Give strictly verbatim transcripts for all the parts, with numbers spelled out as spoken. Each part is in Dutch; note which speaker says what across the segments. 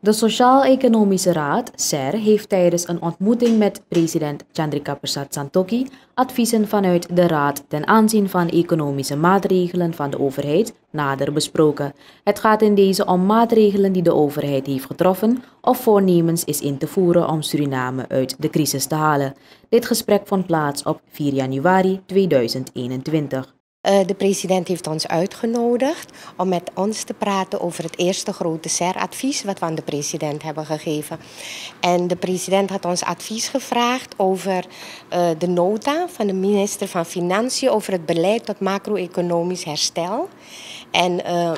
Speaker 1: De Sociaal Economische Raad, S E R, heeft tijdens een ontmoeting met president Chandrikapersad Santokhi adviezen vanuit de Raad ten aanzien van economische maatregelen van de overheid nader besproken. Het gaat in deze om maatregelen die de overheid heeft getroffen of voornemens is in te voeren om Suriname uit de crisis te halen. Dit gesprek vond plaats op vier januari tweeduizend eenentwintig.
Speaker 2: Uh, de president heeft ons uitgenodigd om met ons te praten over het eerste grote S E R-advies wat we aan de president hebben gegeven. En de president had ons advies gevraagd over uh, de nota van de minister van Financiën over het beleid tot macro-economisch herstel. En uh,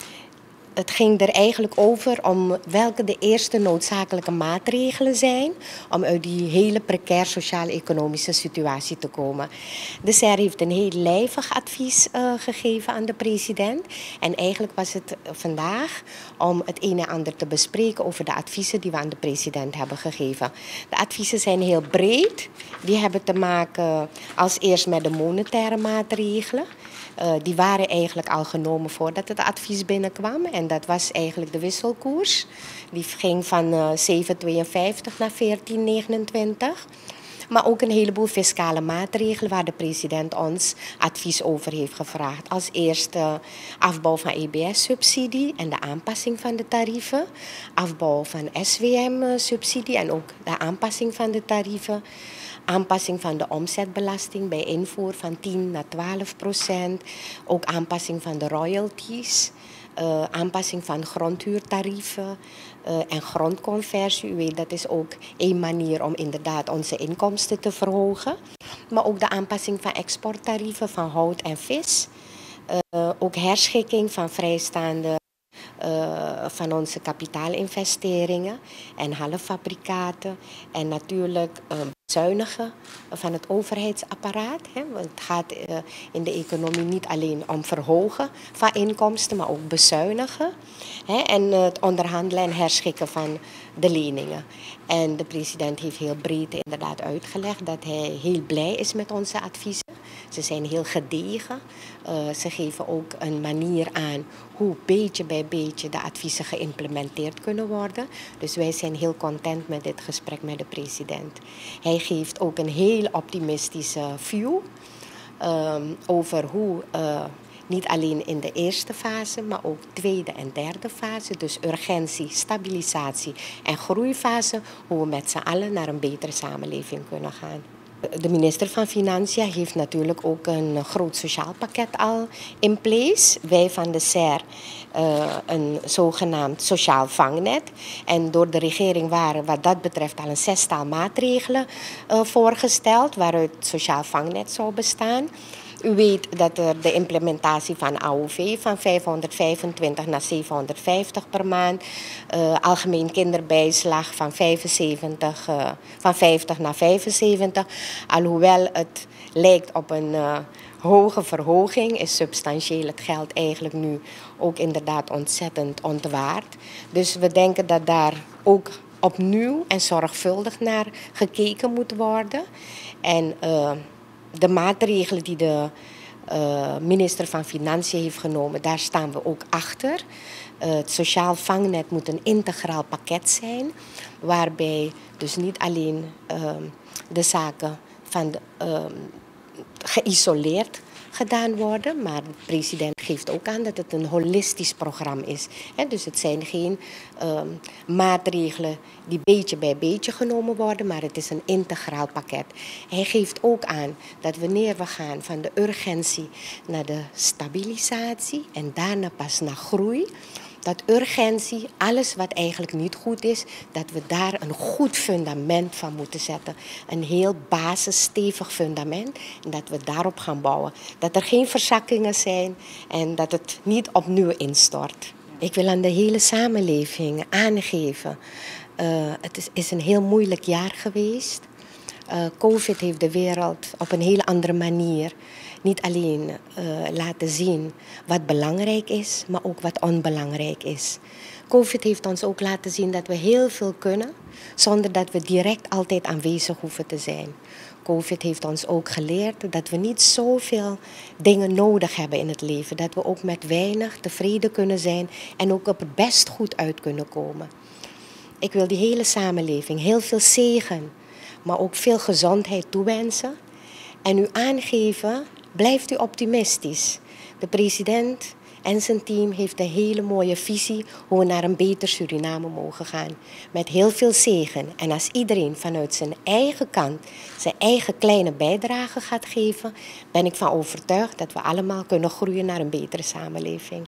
Speaker 2: het ging er eigenlijk over om welke de eerste noodzakelijke maatregelen zijn om uit die hele precaire sociaal-economische situatie te komen. De S E R heeft een heel lijvig advies uh, gegeven aan de president. En eigenlijk was het vandaag om het een en ander te bespreken over de adviezen die we aan de president hebben gegeven. De adviezen zijn heel breed. Die hebben te maken als eerst met de monetaire maatregelen. Uh, die waren eigenlijk al genomen voordat het advies binnenkwam. En dat was eigenlijk de wisselkoers. Die ging van uh, zeven komma tweeënvijftig naar veertien komma negenentwintig. Maar ook een heleboel fiscale maatregelen waar de president ons advies over heeft gevraagd. Als eerste afbouw van E B S-subsidie en de aanpassing van de tarieven. Afbouw van S W M-subsidie en ook de aanpassing van de tarieven. Aanpassing van de omzetbelasting bij invoer van tien naar twaalf procent. Ook aanpassing van de royalties. Uh, aanpassing van grondhuurtarieven uh, en grondconversie. U weet, dat is ook één manier om inderdaad onze inkomsten te verhogen. Maar ook de aanpassing van exporttarieven van hout en vis. Uh, ook herschikking van vrijstaande Uh, van onze kapitaalinvesteringen en halffabrikaten. En natuurlijk uh, bezuinigen van het overheidsapparaat. Hè. Want het gaat uh, in de economie niet alleen om verhogen van inkomsten, maar ook bezuinigen. Hè. En uh, het onderhandelen en herschikken van de leningen. En de president heeft heel breed inderdaad uitgelegd dat hij heel blij is met onze adviezen. Ze zijn heel gedegen. Uh, ze geven ook een manier aan hoe beetje bij beetje de adviezen geïmplementeerd kunnen worden. Dus wij zijn heel content met dit gesprek met de president. Hij geeft ook een heel optimistische view um, over hoe uh, niet alleen in de eerste fase, maar ook tweede en derde fase, dus urgentie, stabilisatie en groeifase, hoe we met z'n allen naar een betere samenleving kunnen gaan. De minister van Financiën heeft natuurlijk ook een groot sociaal pakket al in place. Wij van de S E R uh, een zogenaamd sociaal vangnet. En door de regering waren wat dat betreft al een zestal maatregelen uh, voorgesteld waaruit het sociaal vangnet zou bestaan. U weet dat er de implementatie van A O V van vijfhonderdvijfentwintig naar zevenhonderdvijftig per maand. Uh, algemeen kinderbijslag van, vijfenzeventig, uh, van vijftig naar vijfenzeventig. Alhoewel het lijkt op een uh, hoge verhoging, is substantieel het geld eigenlijk nu ook inderdaad ontzettend ontwaard. Dus we denken dat daar ook opnieuw en zorgvuldig naar gekeken moet worden. En Uh, De maatregelen die de uh, minister van Financiën heeft genomen, daar staan we ook achter. Uh, het sociaal vangnet moet een integraal pakket zijn, waarbij dus niet alleen uh, de zaken van de, uh, geïsoleerd gedaan worden, maar de president geeft ook aan dat het een holistisch programma is. He, dus het zijn geen uh, maatregelen die beetje bij beetje genomen worden, maar het is een integraal pakket. Hij geeft ook aan dat wanneer we gaan van de urgentie naar de stabilisatie en daarna pas naar groei, dat urgentie, alles wat eigenlijk niet goed is, dat we daar een goed fundament van moeten zetten. Een heel basis, stevig fundament. En dat we daarop gaan bouwen. Dat er geen verzakkingen zijn en dat het niet opnieuw instort. Ik wil aan de hele samenleving aangeven. Uh, het is, is een heel moeilijk jaar geweest. Uh, Covid heeft de wereld op een heel andere manier niet alleen uh, laten zien wat belangrijk is, maar ook wat onbelangrijk is. Covid heeft ons ook laten zien dat we heel veel kunnen, zonder dat we direct altijd aanwezig hoeven te zijn. Covid heeft ons ook geleerd dat we niet zoveel dingen nodig hebben in het leven. Dat we ook met weinig tevreden kunnen zijn en ook op het best goed uit kunnen komen. Ik wil die hele samenleving heel veel zegen, maar ook veel gezondheid toewensen. En u aangeven, blijft u optimistisch. De president en zijn team heeft een hele mooie visie hoe we naar een beter Suriname mogen gaan. Met heel veel zegen. En als iedereen vanuit zijn eigen kant zijn eigen kleine bijdrage gaat geven, ben ik van overtuigd dat we allemaal kunnen groeien naar een betere samenleving.